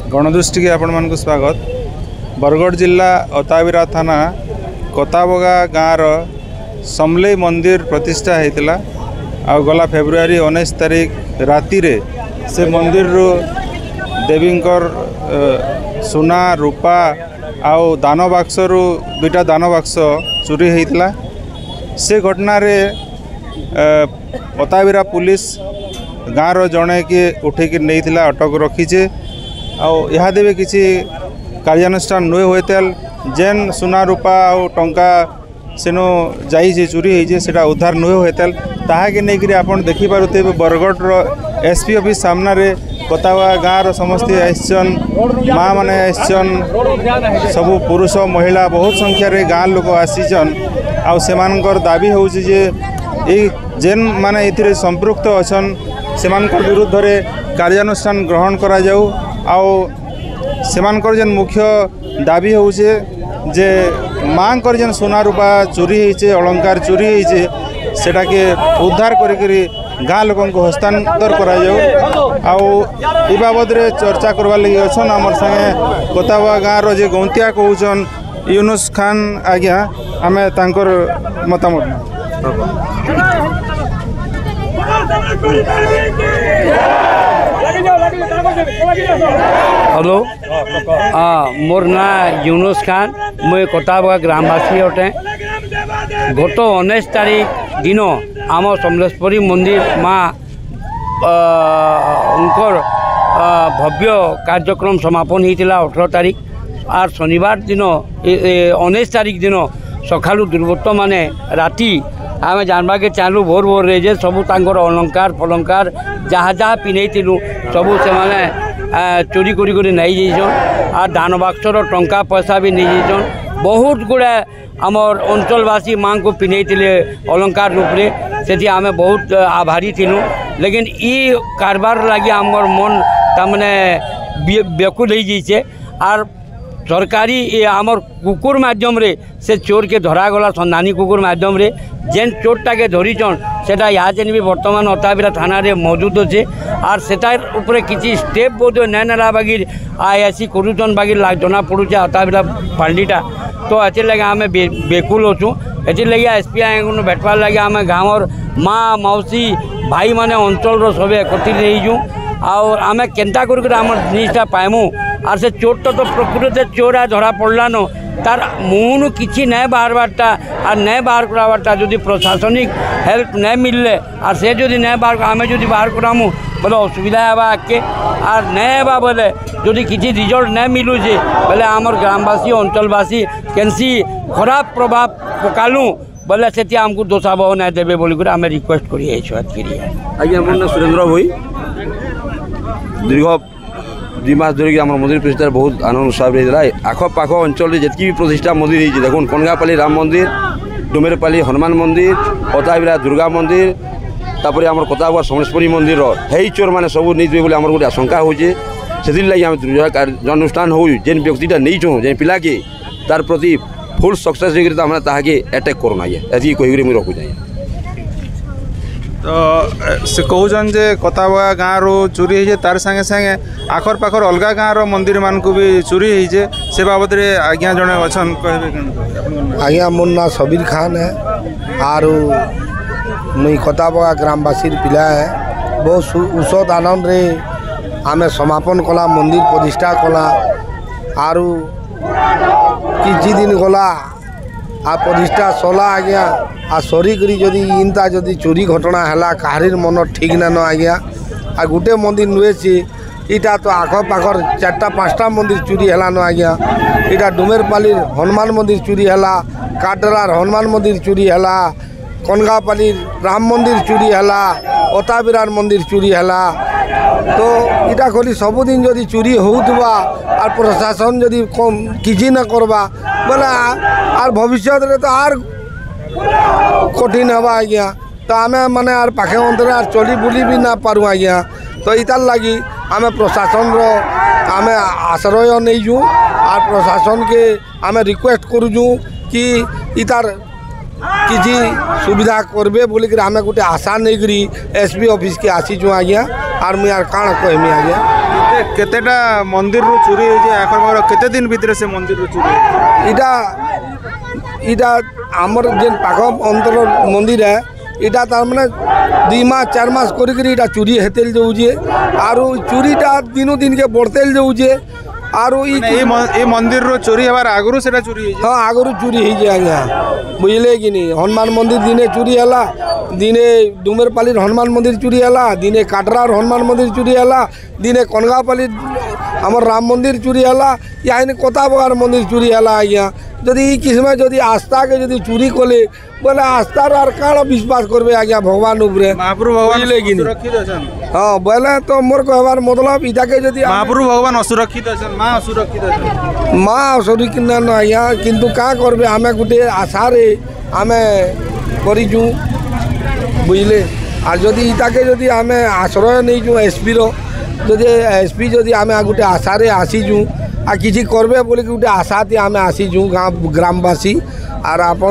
गणदृष्टि के आपण मानक स्वागत। बरगढ़ जिला अताबिरा थाना कताबगा गाँव समलेई मंदिर प्रतिष्ठा होता। आ गला फेब्रुआरी 19 तारीख राति रे से मंदिर रो देवींकर सुना रूपा आउ दान बाक्स रु दुईटा दान बाक्स चोरी होता। से घटना रे अताबिरा पुलिस गाँव जड़े कि उठेक नहीं अटक रखीचे। आदि भी किसी कार्यानुष्ठान नुए होते जेन सुना रूपा और टंका सेनो जाइए चोरी होता उद्धार नुए होते ताकि नहीं आप देखिपे बरगढ़ एसपी ऑफिस सामना रे कतावा गाँव समस्त आसन माँ मैंने आसन सबू पुरुष महिला बहुत संख्यार गाँव लोक आसीचन। आर दाबी हो जेन माने इथिरे संपृक्त अछन से विरुद्ध रे कार्यानुष्ठान ग्रहण करा जाऊ। जेन मुख्य दाबी हो जे माँ कर जेन सोना रूपा चोरी होइछे अलंकार चोरी होइछे सेटा के उद्धार करी गाँ लोक हस्तांतर करा जाऊ। ई बाबद रे चर्चा करवा लगी अछन हमर संगे कतावा गाँव रो जे गौंतिया कहउछन यूनुस खान आज्ञा आमे तांकर मतामत। हेलो मोर ना यूनुस खान मुझे कताबगा ग्रामवासी अटे। गत 19 तारीख दिन आम समलेश्वरी मंदिर माँ उनकर भव्य कार्यक्रम समापन होता 18 तारीख और शनिवार दिन 19 तारीख दिन सकालू दुर्वृत्त माने राति आम जानवा के चाहलु भोर भोर रे जे सबू तांकर अलंकार फलंकार जहाँ जहाँ पिन्हैलु सबू से माने चोरी करी नहीं जाइछन। आ दान बाक्सर टंका पैसा भी नहीं जाइछन। बहुत गुड़ा आमर अंचलवासी माँ को पिन्हैले अलंकार रूप से से आम बहुत आभारी थिलु। लेकिन ई कारबार लगी आमर मन तमने व्याकुल हो जाइए। आर सरकारी आमर कुकुर माध्यम रे से चोर के धरागला सन्धानी कुकुर माध्यम रे जेन चोरटा के धरीचन सेटा याचन भी वर्तमान अताबिरा थाना रे मौजूद अच्छे। आर सेटार उपरे किसी स्टेप बोध नहीं नाला बागिर आयासी करुचन बागिर जना पड़ुचे अताबिरा पांडीटा। तो एथि लगे आम बेकुल अच्छू। एथि लगे एसपी आई को भेटवार लगे आम गाँवर माँ मौसी भाई माने अंचल सब एकत्रित होइजु। और आम केन्ता कर आम जिनिसटा पाइमु। आर से चोरटा तो प्रकृत चोर धरा पड़लान तार मुहनु किसी नहीं बाहरबारटा और नहीं बाहर कराबारटा जदि प्रशासनिक हेल्प नहीं मिलले और से जदि नहीं बाहर आम जदि बाहर करामु बोले असुविधा है आगे और नहीं है बोले जदि किसी रिजल्ट नहीं मिलूचे बोले आमर ग्रामवासी अंचलवासी कैंसी खराब प्रभाव पकालु बोले से आमको दोषाबह नहीं देवे बोलिक आम रिक्वेस्ट करिए। आज्ञा मोर ना सुरेंद्र भाई दीर्घ 2 मास धरिक आम मंदिर प्रतिष्ठा बहुत आनंद उत्साह होता। आखपाख अंचल जी भी प्रतिष्ठा मंदिर होती देखो कनगापाली राम मंदिर डुमेरपाली हनुमान मंदिर अताबिरा दुर्गा मंदिर तापर आम कताबगा समलेश्वरी मंदिर है चोर मैंने सब नहीं बोले आम गोटे आशंका होचे। से लगे आम कार्यानुष्ठान हो जेन व्यक्तिटा नहीं छूँ जेन पिला के तार प्रति फुल सक्सेस होकर अटैक करूँ ये कहीकि मुझे रखुचे। तो से कहन जे कताबगा गाँव रो चोरी होइए तार संगे संगे आखर पाखर अलग गाँव मंदिर मान को भी चोरी होइए से बाबद रे आज्ञा जड़े अच्छन कहे। आज्ञा मोर ना सबीर खान है आर मुई कताबगा ग्रामवासी पिला है। बहुत उषद आनंद रे आमे समापन कला मंदिर प्रतिष्ठा कला आर किछि दिन गला आ प्रतिष्ठा सला आज्ञा आ सरिक जदि इनता जदि चोरी घटना है कहार मन ठीक न आज्ञा आ गोटे मंदिर नुए इटा तो आखपाखर 4-5टा मंदिर चोरी है न आज्ञा। इटा डुमेरपाली हनुमान मंदिर चोरी है काटरार हनुमान मंदिर चोरी है कनगापाली राम मंदिर चोरी है अताबिरार मंदिर चोरी है। तो इटा खाली सबुदिन जदि चोरी होउतबा आर प्रशासन जदि किसी न करवा बोले आर भविष्य रे तो आर कठिन हवा आज्ञा। तो आम माने आर पाखे अंतरे आर चली बुली भी ना पारू आज्ञा। तो इतार लगी आम प्रशासन रो आम आश्रय नहींजु आर प्रशासन के आम रिक्वेस्ट करूँ कि इतार किसी सुविधा करबे बोलिक आम गोटे आशा नहीं करी एसपी ऑफिस के आसीचु आज्ञा। आर मुझे काण कहमी आज्ञा। केतेटा मंदिर रु चोरी होई जे आखर केते दिन भीतर से मंदिर रु चोरी इटा इटा आमर जेन पाख अंतर मंदिर है इटा तार माने 2 मास 4 मास करी इटा चोरी हेतेल जाऊे आरो चोरीटा दिनो दिन के बढ़तेल जाऊे आरो ई मंदिर रो चोरी हबार आगुरु सेटा चोरी होई हाँ आगुरु चोरी हो जाए आज्ञा बुझले कि नहीं हनुमान मंदिर दिने चोरी है दिने डुमेरपाली हनुमान मंदिर चोरी है दिने काटरार हनुमान मंदिर चोरी है दिने कनगापाली आमर राम मंदिर चोरी है या कताबगार मंदिर चोरी है आज्ञा जदि ई किस्म जदि आस्था के जदि चोरी कले बोले आस्थार आर काण विश्वास करबे आज्ञा भगवान उपरे महाप्रभु भगवान बुझले कि नहीं सुरक्षित अछन हाँ बोले तो मोर कहबार मतलब इटा के जदि महाप्रभु भगवान असुरक्षित अछन मां असुरक्षित अछन माँ असुरक्षित न आज्ञा किंतु का करबे आमे गुटे आशारे आमे करिजु बुझले आर जदि इटाके जदि आमे आश्रय नहीं एसपी रो जदि एसपी जदि आमे गुटे आशारे आसीजु आ किसी करबे बोले कि गोटे आशा थी आम आसीजु गाँव ग्रामवासी आर आपण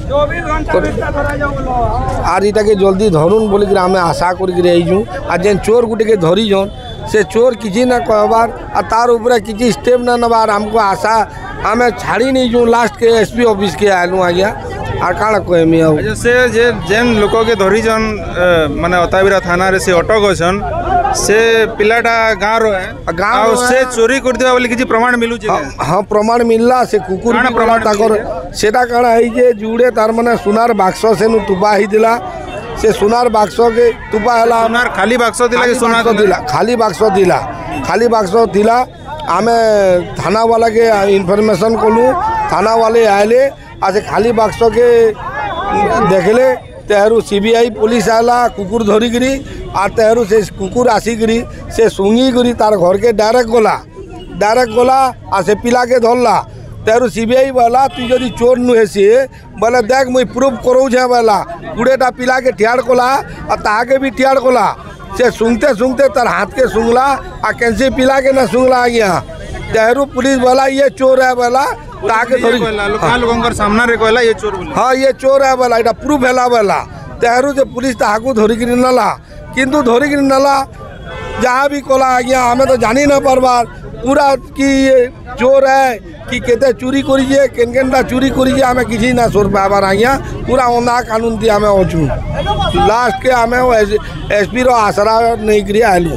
आर इटा के जल्दी धरुन बोलिक आम आशा करजु आ जेन चोर गुटे के धरीजन से चोर किसी ना कहबार आ तार ऊपर किसी स्टेप ना नबार हमको आशा आम छाड़ी नहीं जूँ लास्ट के एसपी ऑफिस के आलू आज्ञा आर काण कहमी अच्छा से जे जेन लोक के धरीजन माने अताबिरा थाना रे से अटक अछन से पिलाटा गाँव रो है गाँव से चोरी कर दिया बोली किसी प्रमाण मिलू जे हाँ प्रमाण मिलला से कुकुर प्रमाण ताकर सेटा काण है जे जुड़े तार माने सुनार बाक्स से नु तुपा ही दिला से सुनार बाक्स के तुपा हला सुनार खाली बाक्स दिला कि सुनार दिला खाली बाक्स दिला आमे थाना वाला के इन्फॉर्मेशन कलु थाना वाले आए आज खाली बाक्स के देखले तेहरू सीबीआई पुलिस आला कुकुर धरिकी आर तेहरू से कुकुर आसिकी से सुंगी तार घर के डायरेक्ट गला आ से पिला के धरला तेहरू सीबीआई वाला तु जदि चोर नुहे सी बोले देख मुई प्रूफ करोछे बोला 20टा पिला के ठियाड़ कला आ ताके भी ठियाड़ कला से सुंगते तार हाथ के सुंगला आ कैंसी पिला के ना सुंगला आज्ञा तेहरू पुलिस वाला ये चोर है बोला ताके धरी लोकंकर सामना रे कहला ये चोर बोला हाँ ये चोर है बोला इटा प्रूफ हैला बोला तेहरू से पुलिस ताकू धरिकी नला किंतु धरिकी नला जहाँ भी कला आज्ञा हमें तो जानी ना पारबार पूरा कि ये चोर है कि केते चोरी करिए केनकेनटा चोरी करिए हमें किसी ना सोच पाबार आज्ञा पूरा अंधा कानून थी हमें अचु लास्ट के हमें एसपी रो आसरा नहीं करी आलू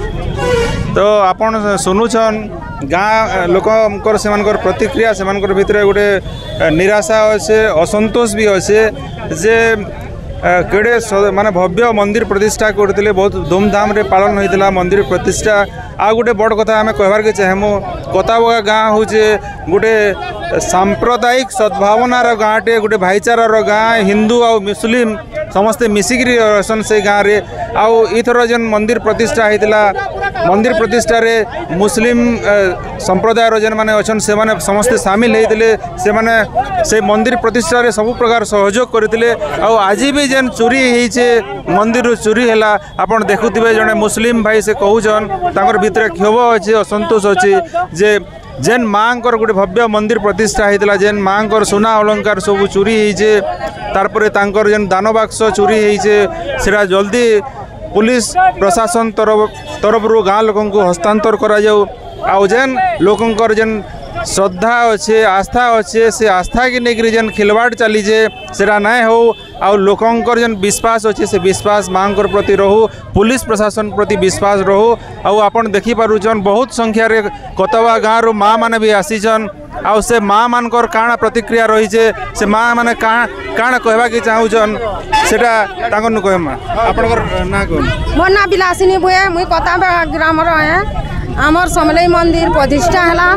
तो आपण सुनुछन गाँ लोकर सेमानकर प्रतिक्रिया सेमानकर भितर गोटे निराशा अच्छे असंतोष भी अच्छे जे केड़े माने भव्य मंदिर प्रतिष्ठा करते बहुत धूमधाम रे पालन होता मंदिर प्रतिष्ठा आ गोटे बड़ कथा आम कहबार के चाहेमु कताबगा गाँ हूँ गोटे सांप्रदायिक सद्भावनार गाँटे गोटे भाईचारार गाँ हिंदू आ मुस्लिम समस्ते मिसिकी रहसन से गाँव में आउ इथर जेन मंदिर प्रतिष्ठा होता मंदिर प्रतिष्ठा रे मुस्लिम संप्रदायर जेन माने अछन से माने समस्ते सामिल होते से माने से मंदिर प्रतिष्ठा रे सब प्रकार सहयोग करते आज भी जेन चोरी होइछे मंदिर चोरी हैला आपण देखुथिबे जने मुस्लिम भाई से कहूछन तांकर भितर क्षोभ अच्छे असंतोष अच्छे जे जेन माँकर गोटे भव्य मंदिर प्रतिष्ठा होता जेन माँकर सोना अलंकार सब चोरी होइछे तारपरे तांकर जेन दान बाक्स चोरी होइछे सेटा जल्दी पुलिस प्रशासन तरफ गाँ लोक को हस्तांतर करा जाऊ आ जेन लोकंकर जेन श्रद्धा अच्छे आस्था अच्छे से आस्था के लेकर जेन खिलवाड़ चलीजे सेटा ना हो आ लोकंकर जेन विश्वास अच्छे से विश्वास माँकर प्रति रहू पुलिस प्रशासन प्रति विश्वास रहू आउ आपण देखि पारुछन बहुत संख्या रे कतवा गाँव रो माँ माने भी आसीछन आउ से माँ मानकर काଣା प्रतिक्रिया रही से माँ माने काଣା कहबा के चाहूछन सेटा तांकर नु कहमा आपनकर ना कोन मोर ना बिलासिनी बुए मुई कताबा ग्राम रो है आमर समलेई मंदिर प्रतिष्ठा है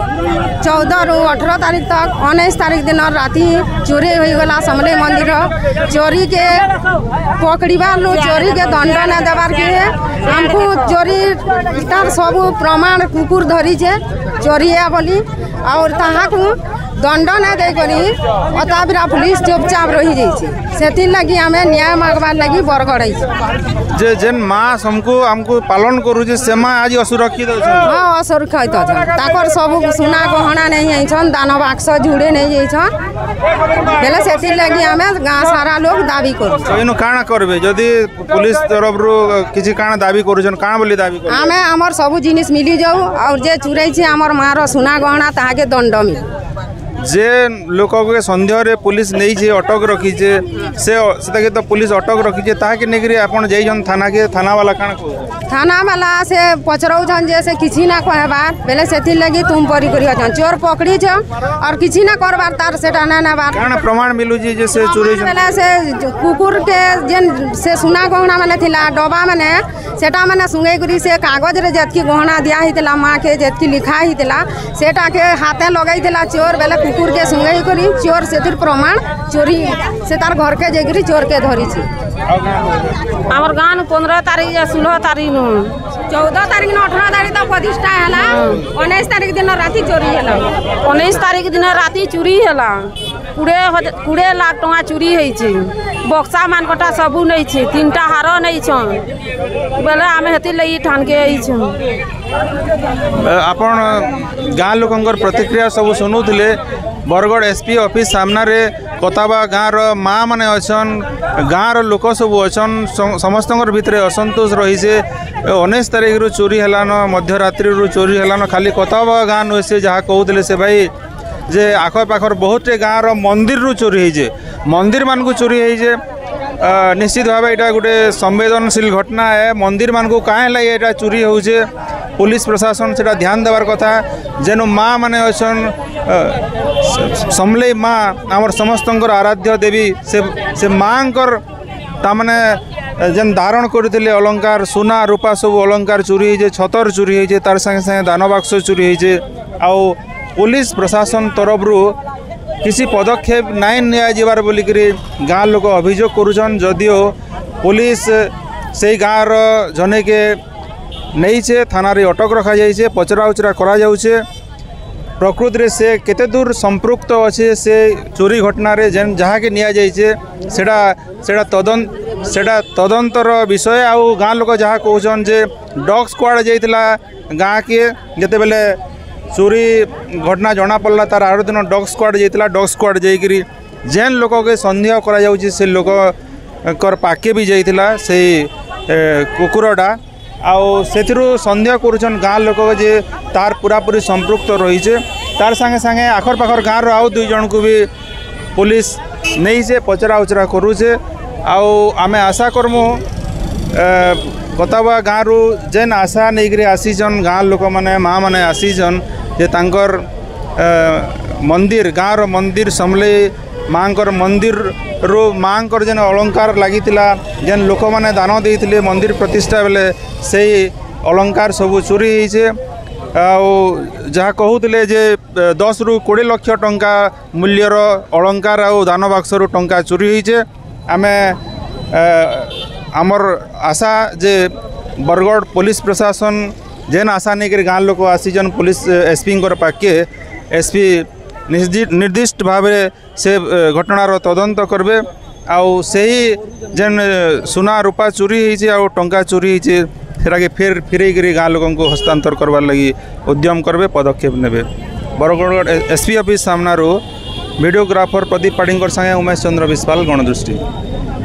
14 ରୁ 18 तारीख तक 19 तारीख दिन राति चोरी हो गला समलेई मंदिर चोरी के पकड़ार नु चोरी के दंड न देवार के हमको चोरी तार सब प्रमाण कुकुर धरी छे चोरी है बोली और ताहा को दंड ना देकरी अताबिरा पुलिस चुपचाप रही जाइए से लगी आम न्याय मागवार लगी बरगढ़ जे जेन माँ हमको पालन करूचे से माँ आज असुरक्षित हाँ असुरक्षित अच्छा सब सुना गहना नहीं आईन दान बाक्स जुड़े नहीं जाइछन बेले से लगी आम गाँ सारा लोग दाबी करूँ काଣା करबे जदि पुलिस तरफ किसी काଣା दाबी करूछन काଣା बोली दाबी आमे हमर सब जिनिस मिली जाऊ और जे चुराई छे हमर मार सुना गहना ताके दंड मिल जे लोक के सन्देह रे पुलिस नहीं छे अटक रखी छे से तो पुलिस अटक रखी छे ताके नेगरी आपण जाइछन थाना के थाना वाला काଣା कहू थाना वाला से पचरौछन जे से किछि ना कहबार बेले सेति लगी तुम परी करी अछन चोर पकड़ी छ और किछि ना करबार तार सेटा ना नाबार काଣା प्रमाण मिलु जे से चोरी बेले से कुकुर के जेन से सुना गहना माने थिला डबा माने सेटा माने सुंगै करी से कागज रे जतकी गहना दिया हितला माँ के जतकी लिखा हितला सेटा के हाथे लगाई थिला चोर बेले कुकुर के सुंगै करी चोर सेतिर प्रमाण चोरी से तार घर के जेकरी चोर के धरी छी हमर गाँव 15 तारीख या 16 तारीख 14 तारीख 18 तारीख तक प्रतिष्ठा हैला 19 तारीख दिन राती चोरी हैला 19 तारीख दिन राती चोरी हैला 20 लाख टका चोरी होइछे बक्सा मानकटा सबू नहीं छे 3टा हार नहीं छन बेले आमे हेति लई ठान के आई छ आपण गाँ लोकंकर प्रतिक्रिया सब सुनुथिले बरगढ़ एसपी ऑफिस सामना रे कताबा गाँव माँ माने अछन गाँव लोक सब अछन समस्त भितर असंतोष रही से 19 तारीख रु चोरी हेलान मध्यरात्रि रु चोरी हेलान खाली कताबा गाँ नुहे से जहाँ कहते से भाई जे आखपाखर बहुत गाँव मंदिर रु चोरी होइजे मंदिर मान को चोरी होइजे निश्चित भाव यहाँ गोटे संवेदनशील घटना है मंदिर मान को कहाँ है चोरी होचे पुलिस प्रशासन से ध्यान देवार कथा जेनु माँ माने अछन समलेई माँ आमर समस्त आराध्य देवी से माँकर तामने जेन धारण करते अलंकार सुना रूपा सब अलंकार चोरी होइजे छतर चोरी होइजे तार संगे संगे दान बाक्स चोरी होइजे आउ पुलिस प्रशासन तरफ किसी पदक्षेप नाइन नियाजिबार बोलिकरी गाँ लोक अभियोग करुछन जदिओ पुलिस से गाँव जने के नहीं छे थाना रे अटक रखा जाइए पचरा उचरा करा जाउछे प्रकृति रे से केते दूर संपृक्त अच्छे से चोरी घटना रे जेन जहाँ के निया जाइए सेटा तदंतर विषय आउ गाँ लोक जहाँ कहउछन जे डॉग स्क्वाड जाइतिला गाँ के जते बेले चोरी घटना जना पड़ला तार आठ दिन डॉग स्क्वाड जाइतिला डॉग स्क्वाड जाइकरी जेन लोक के संदेह करा जाउछि से लोक कर पाके भी जाइतिला से कुकुरटा आउ सेथिरु संदेह करुछन गाँ लोक जे तार पूरापूरी संपृक्त रहीचे तार संगे संगे आखर पाखर गाँव आउ 2 जन को भी पुलिस नहीं से पचरा उचरा करुचे आउ आमे आशा करमु कताबा गाँव रु जेन आशा नहीं आसीचन गाँ लोक माने माँ माने आसीचन जे तांकर मंदिर गाँव मंदिर समलेई माँकर मंदिर रो माँकर जेन अलंकार लगी जेन लोक मैंने दान देते मंदिर प्रतिष्ठा बेले से अलंकार सब चोरी होइछे जहाँ कहते जे 10 रु 20 लाख टंका मूल्यर अलंकार आउ दान बाक्स रु टंका चोरी होइछे आमे आमर आशा जे बरगढ़ पुलिस प्रशासन जेन आशा नहीं कर गाँव लोक आसीजन पुलिस एसपी पाखे एसपी निर्दिष्ट भाव से घटनार तदंत करबे आउ सही जेन सुना रूपा चोरी होइछे आउ टंका चोरी होइछे सेटा के फिर फिरई गाँव लोगों को हस्तांतर करवार लगी उद्यम करबे पदक्षेप नेबे बरगढ़ एसपी ऑफिस सामना वीडियोग्राफर प्रदीप पाढ़ी संगे उमेश चंद्र विश्वाल गणदृष्टि।